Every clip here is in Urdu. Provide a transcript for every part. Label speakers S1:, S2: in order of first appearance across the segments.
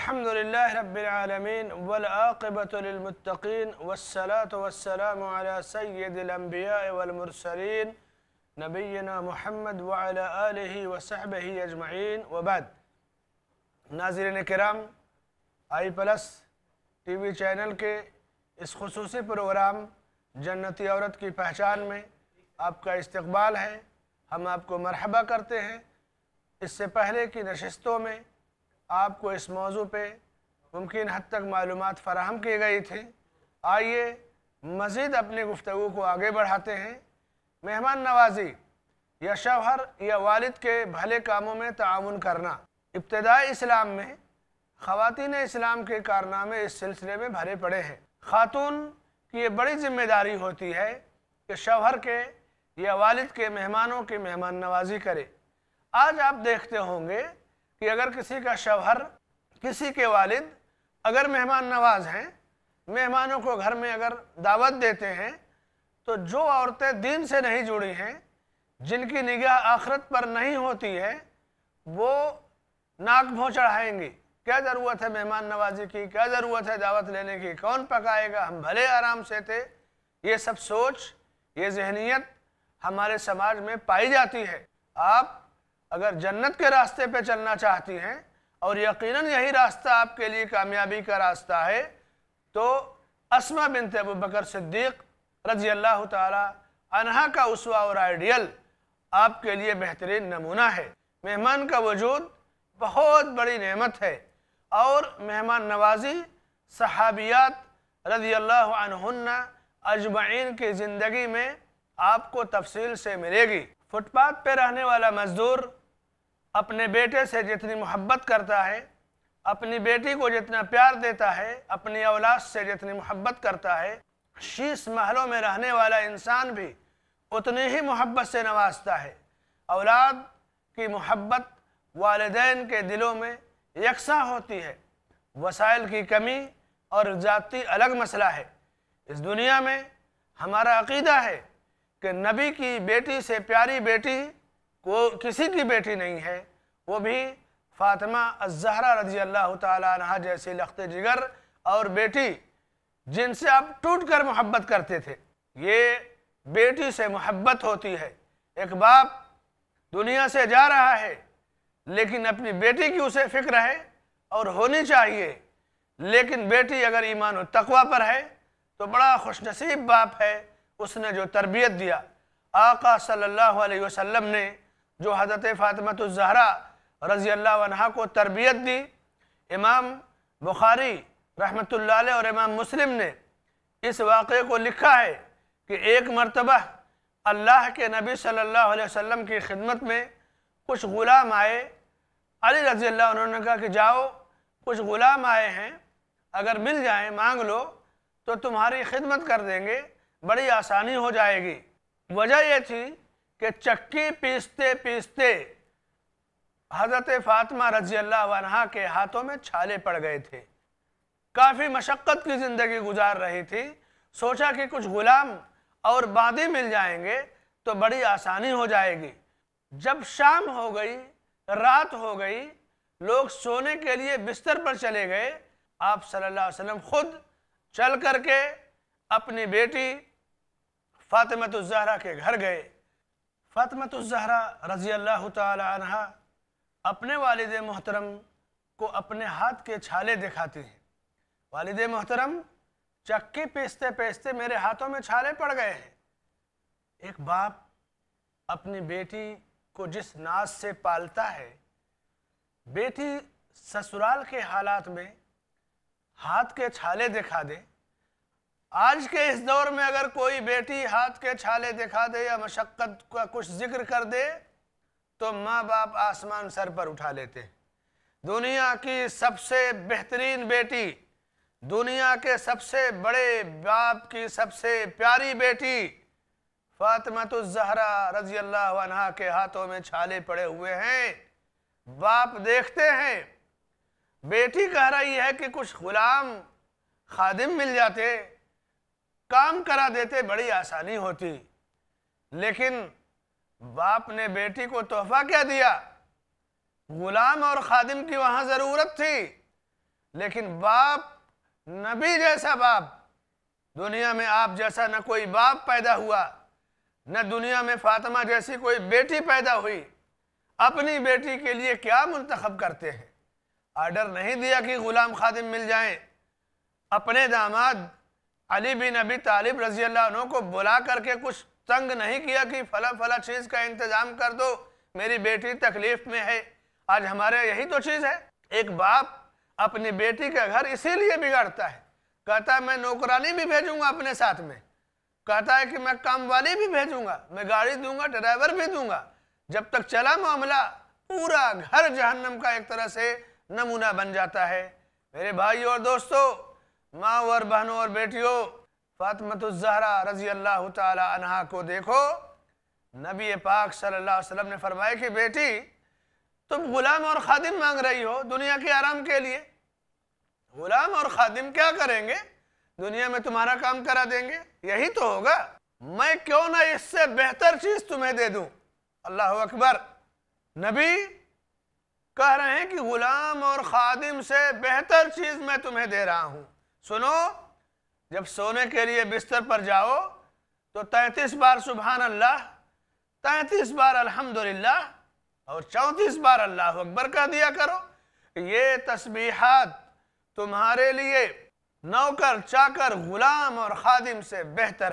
S1: अल्हम्दुलिल्लाह रब्बिल आलमीन वल आक़िबतु लिल मुत्तक़ीन वस्सलातु वस्सलामु अला सय्यिदिल अंबिया वल मुरसलीन नबिय्यिना मुहम्मद व अला आलिहि व सहबिहि अजमईन व बाद। नाज़रीन किराम, आई प्लस टीवी चैनल के इस खुसूसी प्रोग्राम जन्नती औरत की पहचान में आपका इस्तकबाल है। हम आपको मरहबा करते हैं। इससे पहले की नशिस्तों में आपको इस मौजू पे मुमकिन हद तक मालूमात फ़राहम की गई थी। आइए मज़ीद अपनी गुफ्तगू को आगे बढ़ाते हैं। मेहमान नवाजी या शौहर या वालिद के भले कामों में ताउन करना। इब्तिदाई इस्लाम में ख़वातीन इस्लाम के कारनामे इस सिलसिले में भरे पड़े हैं। ख़ातून की ये बड़ी ज़िम्मेदारी होती है कि शौहर के या वालिद के मेहमानों की मेहमान नवाजी करे। आज आप देखते होंगे कि अगर किसी का शौहर, किसी के वालिद अगर मेहमान नवाज हैं, मेहमानों को घर में अगर दावत देते हैं, तो जो औरतें दीन से नहीं जुड़ी हैं, जिनकी निगाह आखिरत पर नहीं होती है, वो नाक भौं चढ़ाएंगी। क्या ज़रूरत है मेहमान नवाजी की, क्या ज़रूरत है दावत लेने की, कौन पकाएगा, हम भले आराम से थे। ये सब सोच, ये जहनीत हमारे समाज में पाई जाती है। आप अगर जन्नत के रास्ते पे चलना चाहती हैं और यकीनन यही रास्ता आपके लिए कामयाबी का रास्ता है, तो अस्मा बिन्त अबू बकर सिद्दीक़ रज़ी अल्लाह ताला अन्हा का उसवा और आइडियल आपके लिए बेहतरीन नमूना है। मेहमान का वजूद बहुत बड़ी नेमत है और मेहमान नवाजी सहाबियात रज़ी अल्लाह अन्हुन्ना अजमईन की ज़िंदगी में आपको तफसील से मिलेगी। फुटपाथ पे रहने वाला मजदूर अपने बेटे से जितनी मोहब्बत करता है, अपनी बेटी को जितना प्यार देता है, अपनी औलाद से जितनी मोहब्बत करता है, शीश महलों में रहने वाला इंसान भी उतनी ही मोहब्बत से नवाजता है। औलाद की मोहब्बत वालिदैन के दिलों में यकसा होती है। वसाइल की कमी और ज़ाती अलग मसला है। इस दुनिया में हमारा अक़ीदा है कि नबी की बेटी से प्यारी बेटी को किसी की बेटी नहीं है, वो भी फ़ातिमा अज़्ज़हरा रज़ी अल्लाह ताला अन्हा जैसी लख्ते जिगर और बेटी जिनसे आप टूट कर मोहब्बत करते थे। ये बेटी से मोहब्बत होती है। एक बाप दुनिया से जा रहा है लेकिन अपनी बेटी की उसे फ़िक्र है और होनी चाहिए। लेकिन बेटी अगर ईमान और तक़वा पर है तो बड़ा खुशनसीब बाप है, उसने जो तरबियत दिया। आका सल्लल्लाहु अलैहि वसल्लम ने जो हज़रत फ़ातिमा ज़हरा रज़ी अल्लाह अन्हा को तरबियत दी। इमाम बुखारी रहमतुल्लाह अलैह और इमाम मुस्लिम ने इस वाक़े को लिखा है कि एक मरतबा अल्लाह के नबी सल्लल्लाहु अलैहि वसल्लम की खिदमत में कुछ ग़ुलाम आए। अली रज़ी अल्लाह उन्होंने कहा कि जाओ, कुछ ग़ुलाम आए हैं, अगर मिल जाएं मांग लो तो तुम्हारी खिदमत कर देंगे, बड़ी आसानी हो जाएगी। वजह यह थी कि चक्की पीसते पीसते हज़रत फ़ातिमा रज़ी अल्लाह अन्हा के हाथों में छाले पड़ गए थे। काफ़ी मशक्क़त की ज़िंदगी गुजार रही थी। सोचा कि कुछ ग़ुलाम और बादी मिल जाएंगे तो बड़ी आसानी हो जाएगी। जब शाम हो गई, रात हो गई, लोग सोने के लिए बिस्तर पर चले गए, आप सल्लल्लाहु अलैहि वसल्लम खुद चल करके अपनी बेटी फ़ातिमा ज़हरा के घर गए। फ़ातिमा ज़हरा रज़ी अल्लाह ताला अन्हा अपने वालिद मोहतरम को अपने हाथ के छाले दिखाती हैं। वालिद मोहतरम, चक्की पीसते पीसते मेरे हाथों में छाले पड़ गए हैं। एक बाप अपनी बेटी को जिस नाज से पालता है, बेटी ससुराल के हालात में हाथ के छाले दिखा दे। आज के इस दौर में अगर कोई बेटी हाथ के छाले दिखा दे या मशक्क़त का कुछ जिक्र कर दे तो माँ बाप आसमान सर पर उठा लेते हैं। दुनिया की सबसे बेहतरीन बेटी, दुनिया के सबसे बड़े बाप की सबसे प्यारी बेटी फ़ातिमा ज़हरा रज़ी अल्लाह अन्हा के हाथों में छाले पड़े हुए हैं। बाप देखते हैं, बेटी कह रही है कि कुछ ग़ुलाम खादिम मिल जाते, काम करा देते, बड़ी आसानी होती। लेकिन बाप ने बेटी को तोहफा क्या दिया? गुलाम और खादिम की वहां ज़रूरत थी। لیکن باپ، نبی جیسا باپ دنیا میں آپ جیسا نہ کوئی باپ پیدا ہوا، نہ دنیا میں فاطمہ جیسی کوئی بیٹی پیدا ہوئی۔ اپنی بیٹی کے لیے کیا منتخب کرتے ہیں؟ آرڈر نہیں دیا کہ غلام خادم مل جائیں۔ اپنے داماد علی بن ابی طالب رضی اللہ عنہ کو بلا کر کے کچھ تنگ نہیں کیا کہ فلاں فلاں چیز کا انتظام کر دو، میری بیٹی تکلیف میں ہے۔ آج ہمارے یہی تو چیز ہے۔ ایک باپ اپنی بیٹی کا گھر اسی لیے بگاڑتا ہے، کہتا ہے میں نوکرانی بھی بھیجوں گا اپنے ساتھ میں، کہتا ہے کہ میں کام والی بھی بھیجوں گا، میں گاڑی دوں گا، ڈرائیور بھی دوں گا۔ جب تک چلا معاملہ، پورا گھر جہنم کا ایک طرح سے نمونہ بن جاتا ہے۔ میرے بھائیوں اور دوستو، ماں اور بہنوں اور بیٹیوں، فاطمہ الزہرا رضی اللہ تعالی عنہا کو دیکھو۔ نبی پاک صلی اللہ علیہ وسلم نے فرمایا کہ بیٹی تم غلام اور خادم مانگ رہی ہو دنیا کے آرام کے لیے۔ غلام اور خادم کیا کریں گے؟ دنیا میں تمہارا کام کرا دیں گے، یہی تو ہوگا۔ میں کیوں نہ اس سے بہتر چیز تمہیں دے دوں؟ اللہ اکبر۔ نبی کہہ رہے ہیں کہ غلام اور خادم سے بہتر چیز میں تمہیں دے رہا ہوں۔ سنو، جب سونے کے لیے بستر پر جاؤ تو 33 بار سبحان اللہ، 33 بار الحمدللہ اور 34 بار اللہ اکبر کہہ دیا کرو۔ یہ تسبیحات تمہارے لیے نوکر چاکر غلام اور خادم سے بہتر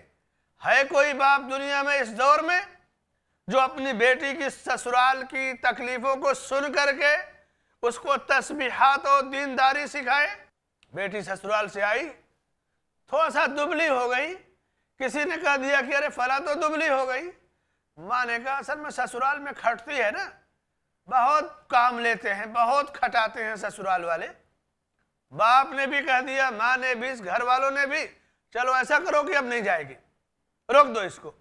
S1: ہے کوئی باپ دنیا میں اس دور میں جو اپنی بیٹی کی سسرال کی تکلیفوں کو سن کر کے اس کو تسبیحات اور دینداری سکھائے؟ بیٹی سسرال سے آئی، تھوڑا سا دبلی ہو گئی، کسی نے کہہ دیا کہ ارے فلاں تو دبلی ہو گئی۔ ماں نے کہا اصل میں سسرال میں کھٹتی ہے نا، بہت کام لیتے ہیں، بہت کھٹاتے ہیں سسرال والے۔ باپ نے بھی کہہ دیا، ماں نے بھی، گھر والوں نے بھی، چلو ایسا کرو کہ اب نہیں جائے گی، روک دو اس کو۔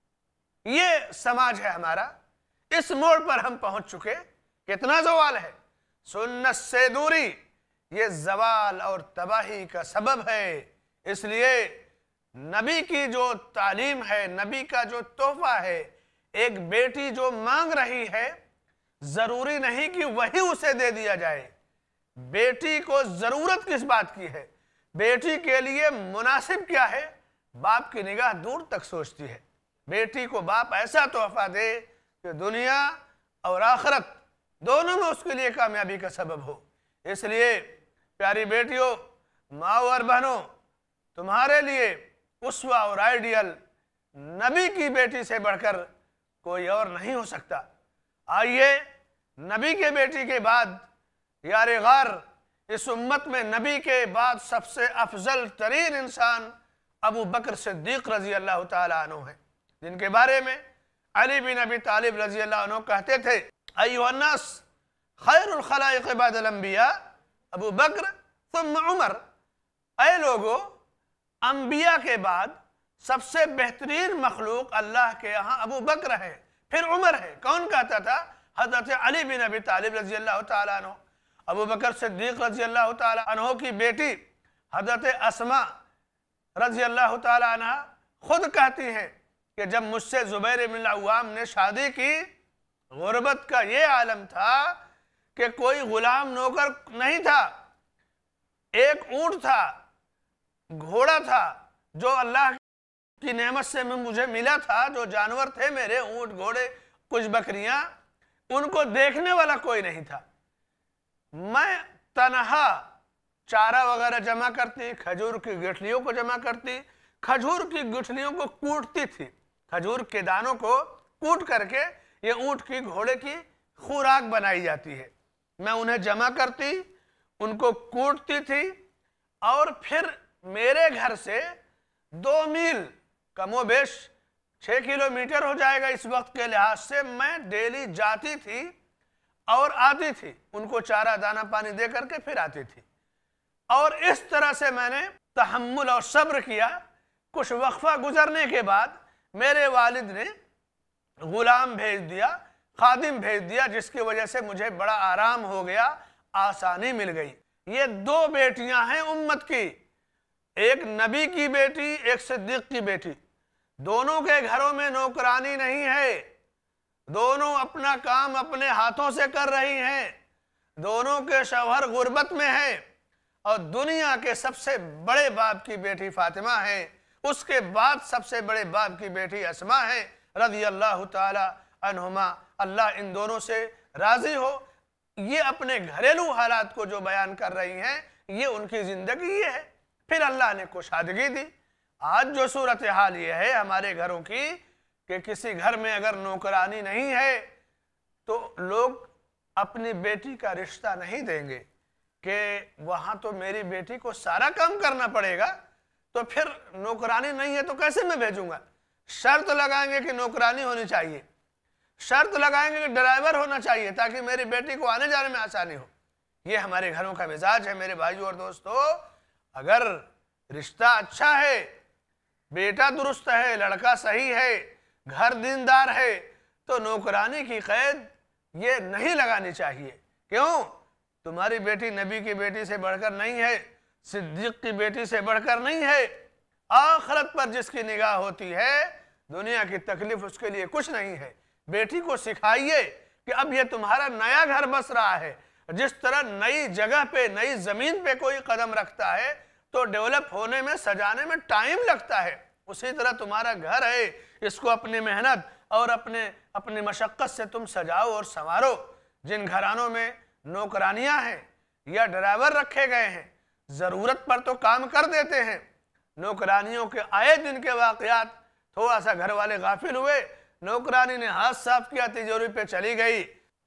S1: یہ سماج ہے ہمارا۔ اس موڑ پر ہم پہنچ چکے۔ کتنا زوال ہے! سنت سے دوری یہ زوال اور تباہی کا سبب ہے۔ اس لیے نبی کی جو تعلیم ہے، نبی کا جو تحفہ ہے، ایک بیٹی جو مانگ رہی ہے، ضروری نہیں کہ وہی اسے دے دیا جائے۔ بیٹی کو ضرورت کس بات کی ہے؟ بیٹی کے لیے مناسب کیا ہے؟ باپ کی نگاہ دور تک سوچتی ہے۔ بیٹی کو باپ ایسا تحفہ دے کہ دنیا اور آخرت دونوں میں اس کے لیے کامیابی کا سبب ہو۔ اس لیے پیاری بیٹیوں، ماں اور بہنوں، تمہارے لیے اسوہ اور آئیڈیل نبی کی بیٹی سے بڑھ کر کوئی اور نہیں ہو سکتا۔ آئیے نبی کے بیٹی کے بعد یار غار، اس امت میں نبی کے بعد سب سے افضل ترین انسان ابو بکر صدیق رضی اللہ تعالیٰ عنہ ہیں، جن کے بارے میں علی بن ابی طالب رضی اللہ عنہ کہتے تھے ایھا الناس خیر الخلائق بعد الانبیاء ابو بکر ثم عمر۔ اے لوگو، انبیاء کے بعد سب سے بہترین مخلوق اللہ کے یہاں ابو بکر ہے، پھر عمر ہے۔ کون کہتا تھا؟ حضرت علی بن ابی طالب رضی اللہ تعالیٰ عنہ۔ ابو بکر صدیق رضی اللہ تعالیٰ عنہ کی بیٹی حضرت اسماء رضی اللہ تعالیٰ عنہ خود کہتی ہیں کہ جب مجھ سے زبیر بن العوام نے شادی کی، غربت کا یہ عالم تھا کہ کوئی غلام نوکر نہیں تھا، ایک اونٹ تھا، گھوڑا تھا جو اللہ کی نعمت سے مجھے ملا تھا، جو جانور تھے میرے، اونٹ، گھوڑے، کچھ بکریاں، ان کو دیکھنے والا کوئی نہیں تھا۔ میں تنہا چارہ وغیرہ جمع کرتی، کھجور کی گٹھلیوں کو جمع کرتی، کھجور کی گٹھلیوں کو کوٹتی تھی، کھجور کے دانوں کو کوٹ کر کے یہ اونٹ کی، گھوڑے کی خوراک بنائی جاتی ہے۔ میں انہیں جمع کرتی، ان کو کوٹتی تھی، اور پھر میرے گھر سے 2 میل، کم و بیش 6 کلومیٹر ہو جائے گا اس وقت کے لحاظ سے، میں ڈیلی جاتی تھی اور آتی تھی، ان کو چارہ دانہ پانی دے کر کے پھر آتی تھی۔ اور اس طرح سے میں نے تحمل اور صبر کیا۔ کچھ وقفہ گزرنے کے بعد میرے والد نے غلام بھیج دیا، خادم بھیج دیا، جس کی وجہ سے مجھے بڑا آرام ہو گیا، آسانی مل گئی۔ یہ 2 بیٹیاں ہیں امت کی، ایک نبی کی بیٹی، ایک صدیق کی بیٹی۔ دونوں کے گھروں میں نوکرانی نہیں ہے، دونوں اپنا کام اپنے ہاتھوں سے کر رہی ہیں، دونوں کے شوہر غربت میں ہیں، اور دنیا کے سب سے بڑے باپ کی بیٹی فاطمہ ہے، اس کے بعد سب سے بڑے باپ کی بیٹی اسماء ہے رضی اللہ تعالی عنہما، اللہ ان دونوں سے راضی ہو۔ یہ اپنے گھریلو حالات کو جو بیان کر رہی ہیں، یہ ان کی زندگی یہ ہے۔ پھر اللہ نے کشادگی دی۔ آج جو صورتحال یہ ہے ہمارے گھروں کی کہ کسی گھر میں اگر نوکرانی نہیں ہے تو لوگ اپنی بیٹی کا رشتہ نہیں دیں گے کہ وہاں تو میری بیٹی کو سارا کام کرنا پڑے گا، تو پھر نوکرانی نہیں ہے تو کیسے میں بھیجوں گا؟ شرط لگائیں گے کہ نوکرانی ہونی چاہیے، شرط لگائیں گے کہ ڈرائیور ہونا چاہیے تاکہ میری بیٹی کو آنے جانے میں آسانی ہو۔ یہ ہمارے گھروں کا مزاج ہے میرے بھائیوں اور دوستو۔ اگر رشتہ اچھا ہے، بیٹا درست ہے، لڑکا صحیح ہے، گھر دیندار ہے، تو نوکرانی کی قید یہ نہیں لگانی چاہیے۔ کیوں؟ تمہاری بیٹی نبی کی بیٹی سے بڑھ کر نہیں ہے، صدیق کی بیٹی سے بڑھ کر نہیں ہے۔ آخرت پر جس کی نگاہ ہوتی ہے، دنیا کی تکلیف اس کے لیے کچھ نہیں ہے۔ بیٹی کو سکھائیے کہ اب یہ تمہارا نیا گھر بس رہا ہے۔ جس طرح نئی جگہ پہ، نئی زمین پہ کوئی قدم رکھتا ہے تو ڈیولپ ہونے میں، سجانے میں ٹائم لگتا ہے، اسی طرح تمہارا گھر ہے، اس کو اپنی محنت اور اپنی مشقت سے تم سجاؤ اور سنوارو۔ جن گھرانوں میں نوکرانیاں ہیں یا ڈرائیور رکھے گئے ہیں، ضرورت پر تو کام کر دیتے ہیں، نوکرانیوں کے آئے دن کے واقعات، تھوڑا سا گھر والے غافل ہوئے، نوکرانی نے ہاتھ صاف کیا، تجوری پہ چلی گئی۔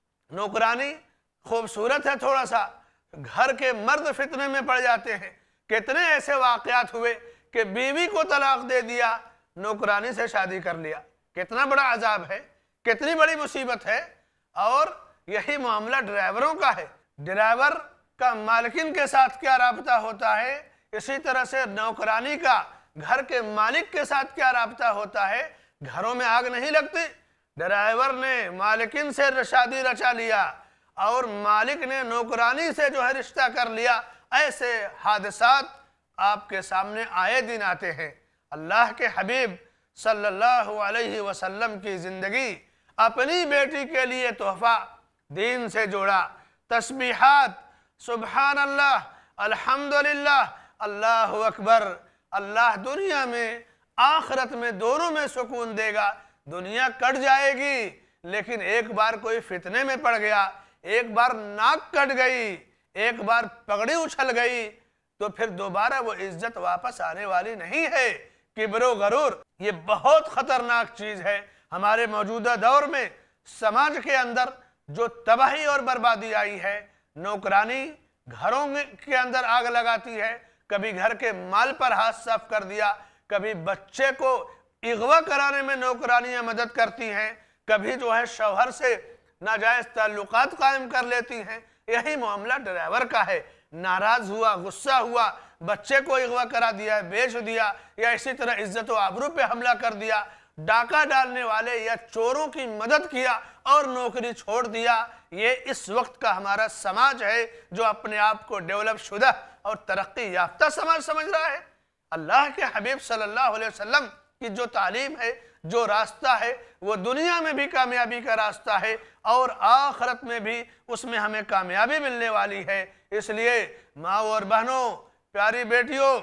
S1: نوکرانی خوبصورت ہے تھوڑا سا، گھر کے مرد فتنے میں پڑ جاتے ہیں۔ کتنے ایسے واقعات ہوئے کہ بیوی کو طلاق دے دیا، نوکرانی سے شادی کر لیا۔ کتنا بڑا عذاب ہے، کتنی بڑی مصیبت ہے۔ اور یہی معاملہ ڈرائیوروں کا ہے۔ ڈرائیور کا مالکن کے ساتھ کیا رابطہ ہوتا ہے، اسی طرح سے نوکرانی کا گھر کے مالک کے ساتھ کیا رابطہ ہوتا ہے۔ گھروں میں آگ نہیں لگتی۔ ڈرائیور نے مالکن سے شادی رچا لیا اور مالک نے نوکرانی سے جو ہے رشتہ کر لیا۔ ایسے حادثات آپ کے سامنے آئے دن آتے ہیں۔ اللہ کے حبیب صلی اللہ علیہ وسلم کی زندگی اپنی بیٹی کے لیے تحفہ دین سے جوڑا۔ تسبیحات، سبحان اللہ، الحمدللہ، اللہ اکبر۔ اللہ دنیا میں آخرت میں دونوں میں سکون دے گا۔ دنیا کٹ جائے گی لیکن ایک بار کوئی فتنے میں پڑ گیا، ایک بار ناک کٹ گئی، ایک بار پگڑی اچھل گئی تو پھر دوبارہ وہ عزت واپس آنے والی نہیں ہے۔ کبر و غرور یہ بہت خطرناک چیز ہے۔ ہمارے موجودہ دور میں سماج کے اندر جو تباہی اور بربادی آئی ہے، نوکرانی گھروں کے اندر آگ لگاتی ہے، کبھی گھر کے مال پر ہاتھ صاف کر دیا، کبھی بچے کو اغوا کرانے میں نوکرانیاں مدد کرتی ہیں، کبھی جو ہے شوہر سے ناجائز تعلقات قائم کر لیتی ہیں۔ یہی معاملہ ڈرائیور کا ہے۔ ناراض ہوا، غصہ ہوا، بچے کو اغوا کرا دیا، بیچ دیا، یا اسی طرح عزت و آبرو پہ حملہ کر دیا، ڈاکہ ڈالنے والے یا چوروں کی مدد کیا اور نوکری چھوڑ دیا۔ یہ اس وقت کا ہمارا سماج ہے جو اپنے آپ کو ڈیولپ شدہ اور ترقی یافتہ سماج سمجھ رہا ہے۔ اللہ کے حبیب صلی اللہ علیہ وسلم کی جو تعلیم ہے، جو راستہ ہے، وہ دنیا میں بھی کامیابی کا راستہ ہے اور آخرت میں بھی اس میں ہمیں کامیابی ملنے والی ہے۔ اس لیے ماں اور بہنوں، پیاری بیٹیوں،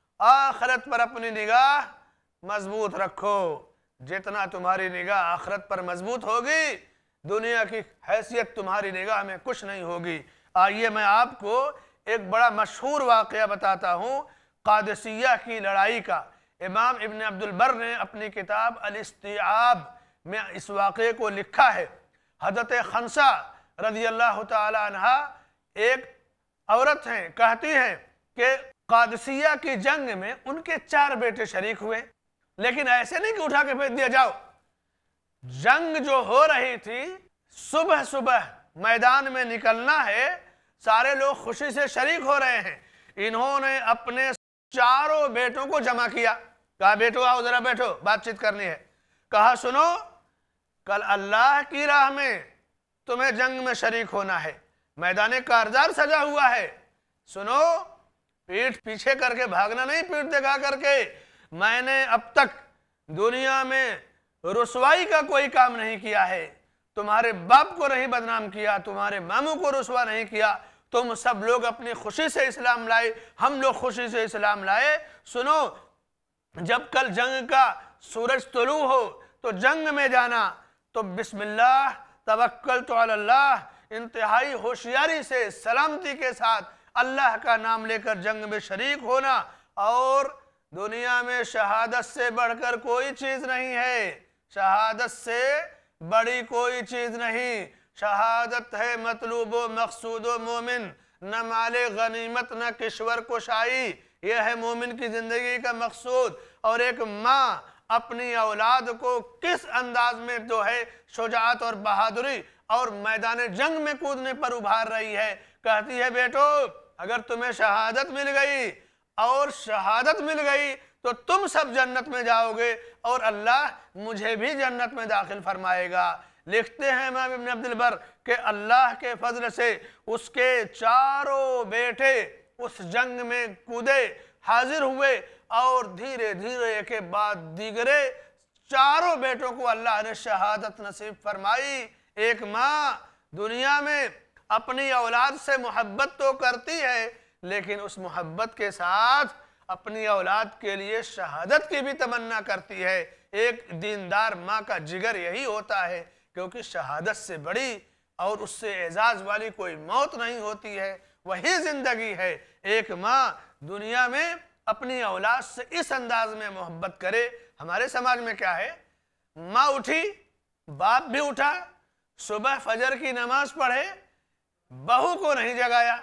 S1: آخرت پر اپنی نگاہ مضبوط رکھو۔ جتنا تمہاری نگاہ آخرت پر مضبوط ہوگی، دنیا کی حیثیت تمہاری نگاہ میں کچھ نہیں ہوگی۔ آئیے میں آپ کو ایک بڑا مشہور واقعہ بتاتا ہوں، قادسیہ کی لڑائی کا۔ امام ابن عبد البر نے اپنی کتاب الاستیعاب میں اس واقعے کو لکھا ہے۔ حضرت خنسہ رضی اللہ تعالی عنہ ایک عورت ہیں، کہتی ہیں کہ قادسیہ کی جنگ میں ان کے 4 بیٹے شریک ہوئے، لیکن ایسے نہیں کہ اٹھا کے پھینک دیا جاؤ۔ جنگ جو ہو رہی تھی، صبح صبح میدان میں نکلنا ہے، سارے لوگ خوشی سے شریک ہو رہے ہیں۔ انہوں نے اپنے 4 بیٹوں کو جمع کیا، کہا بیٹو آؤ ذرا بیٹھو، بات چیت کرنی ہے۔ کہا سنو، کل اللہ کی راہ میں تمہیں جنگ میں شریک ہونا ہے، میدان کارزار سجا ہوا ہے۔ سنو، پیٹھ پیچھے کر کے بھاگنا نہیں، پیٹھ دکھا کر کے۔ میں نے اب تک دنیا میں رسوائی کا کوئی کام نہیں کیا ہے، تمہارے باپ کو نہیں بدنام کیا، تمہارے ماموں کو رسوا نہیں کیا، تم سب لوگ اپنی خوشی سے اسلام لائے، ہم لوگ خوشی سے اسلام لائے۔ سنو، جب کل جنگ کا سورج طلوع ہو تو جنگ میں جانا تو بسم اللہ توکلت علی اللہ، انتہائی ہوشیاری سے سلامتی کے ساتھ اللہ کا نام لے کر جنگ میں شریک ہونا۔ اور دنیا میں شہادت سے بڑھ کر کوئی چیز نہیں ہے، شہادت سے بڑی کوئی چیز نہیں۔ شہادت ہے مطلوب و مقصود و مومن، نہ مال غنیمت نہ کشور کشائی، یہ ہے مومن کی زندگی کا مقصود۔ اور ایک ماں اپنی اولاد کو کس انداز میں جو ہے شجاعت اور بہادری اور میدان جنگ میں کودنے پر ابھار رہی ہے، کہتی ہے بیٹو اگر تمہیں شہادت مل گئی اور شہادت مل گئی تو تم سب جنت میں جاؤ گے اور اللہ مجھے بھی جنت میں داخل فرمائے گا۔ لکھتے ہیں امام ابن عبد البر کہ اللہ کے فضل سے اس کے چاروں بیٹے اس جنگ میں کودے، حاضر ہوئے اور دھیرے دھیرے ایک بعد دیگرے چاروں بیٹوں کو اللہ نے شہادت نصیب فرمائی۔ ایک ماں دنیا میں اپنی اولاد سے محبت تو کرتی ہے لیکن اس محبت کے ساتھ اپنی اولاد کے لیے شہادت کی بھی تمنا کرتی ہے۔ ایک دیندار ماں کا جگر یہی ہوتا ہے، کیونکہ شہادت سے بڑی اور اس سے اعزاز والی کوئی موت نہیں ہوتی ہے، وہی زندگی ہے۔ ایک ماں دنیا میں اپنی اولاد سے اس انداز میں محبت کرے۔ ہمارے سماج میں کیا ہے، ماں اٹھی، باپ بھی اٹھا، صبح فجر کی نماز پڑھے، بہو کو نہیں جگایا،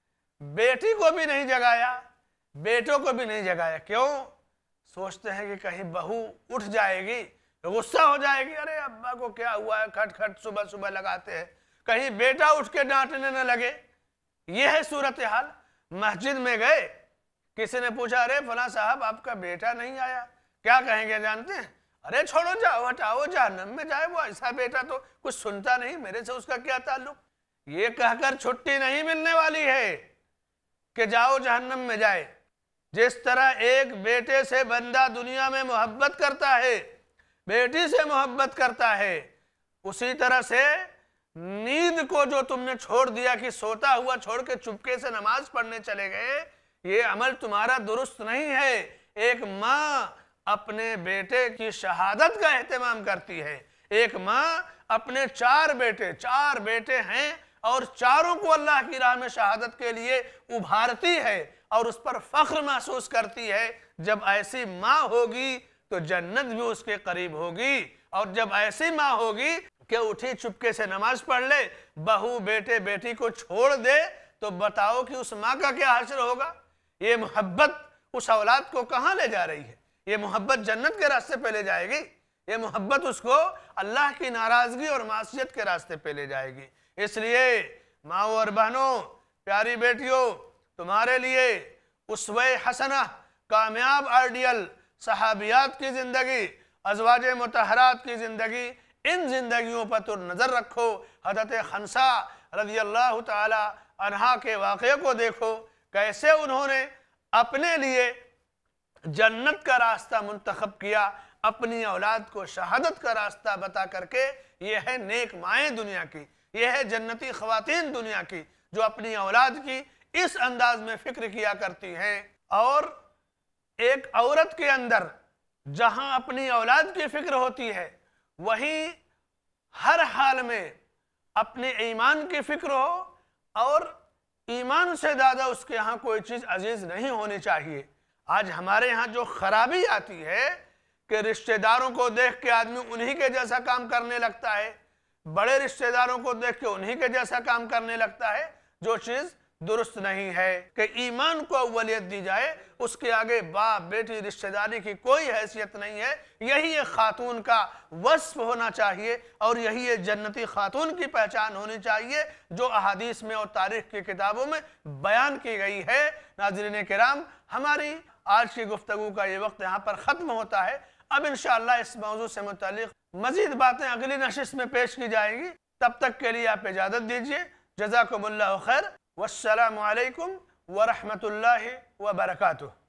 S1: بیٹی کو بھی نہیں جگایا، بیٹوں کو بھی نہیں جگایا۔ کیوں؟ سوچتے ہیں کہ کہیں بہو اٹھ جائے گی، غصہ ہو جائے گی، ارے ابا کو کیا ہوا ہے، کھٹ کھٹ صبح صبح لگاتے ہیں، کہیں بیٹا اٹھ کے ڈانٹنے نہ لگے۔ یہ ہے صورتحال۔ مسجد میں گئے، کسی نے پوچھا ارے فلاں صاحب آپ کا بیٹا نہیں آیا، کیا کہیں گے جانتے ہیں؟ ارے چھوڑو، جاؤ ہٹاؤ، جہنم میں جائے، وہ ایسا بیٹا تو کچھ سنتا نہیں، میرے سے اس کا کیا تعلق۔ یہ کہہ کر چھٹی نہیں ملنے والی ہے کہ جاؤ جہنم میں جائے۔ جس طرح ایک بیٹے سے بندہ دنیا میں محبت کرتا ہے، بیٹی سے محبت کرتا ہے، اسی طرح سے نیند کو جو تم نے چھوڑ دیا کہ سوتا ہوا چھوڑ کے چپکے سے نماز پڑھنے چلے گئے، یہ عمل تمہارا درست نہیں ہے۔ ایک ماں اپنے بیٹے کی شہادت کا اہتمام کرتی ہے۔ ایک ماں اپنے چار بیٹے ہیں اور چاروں کو اللہ کی راہ میں شہادت کے لیے ابھارتی ہے اور اس پر فخر محسوس کرتی ہے۔ جب ایسی ماں ہوگی تو جنت بھی اس کے قریب ہوگی، اور جب ایسی ماں ہوگی کہ اٹھی چپکے سے نماز پڑھ لے، بہو بیٹے بیٹی کو چھوڑ دے، تو بتاؤ کہ اس ماں کا کیا حشر ہوگا۔ یہ محبت اس اولاد کو کہاں لے جا رہی ہے؟ یہ محبت جنت کے راستے پہ لے جائے گی؟ یہ محبت اس کو اللہ کی ناراضگی اور معصیت کے راستے پہ لے جائے گی۔ اس لیے ماؤں اور بہنوں، پیاری بیٹیوں، تمہارے لیے اسوہ حسنہ، کامیاب آئیڈیل صحابیات کی زندگی، ازواج مطہرات کی زندگی، ان زندگیوں پر تو نظر رکھو۔ حضرت خنسا رضی اللہ تعالی عنہا کے واقعے کو دیکھو، کیسے انہوں نے اپنے لیے جنت کا راستہ منتخب کیا، اپنی اولاد کو شہادت کا راستہ بتا کر کے۔ یہ ہے نیک مائیں دنیا کی، یہ ہے جنتی خواتین دنیا کی، جو اپنی اولاد کی اس انداز میں فکر کیا کرتی ہیں۔ اور ایک عورت کے اندر جہاں اپنی اولاد کی فکر ہوتی ہے، وہیں ہر حال میں اپنے ایمان کی فکر ہو، اور ایمان سے زیادہ اس کے ہاں کوئی چیز عزیز نہیں ہونی چاہیے۔ آج ہمارے ہاں جو خرابی آتی ہے کہ رشتہ داروں کو دیکھ کے آدمی انہی کے جیسا کام کرنے لگتا ہے، بڑے رشتہ داروں کو دیکھ کے انہی کے جیسا کام کرنے لگتا ہے، جو چیز درست نہیں ہے۔ کہ ایمان کو اولیت دی جائے، اس کے آگے باپ بیٹی رشتہ داری کی کوئی حیثیت نہیں ہے۔ یہی ایک خاتون کا وصف ہونا چاہیے، اور یہی ایک جنتی خاتون کی پہچان ہونی چاہیے جو احادیث میں اور تاریخ کی کتابوں میں بیان کی گئی ہے۔ ناظرین کرام، ہماری آج کی گفتگو کا یہ وقت یہاں پر ختم ہوتا ہے۔ اب انشاءاللہ اس موضوع سے متعلق مزید باتیں اگلی نشست میں پیش کی جائیں گی۔ تب تک کے لیے آپ اجازت دیجیے۔ جزاکم اللہ خیر، والسلام علیکم ورحمۃ اللہ وبرکاتہ۔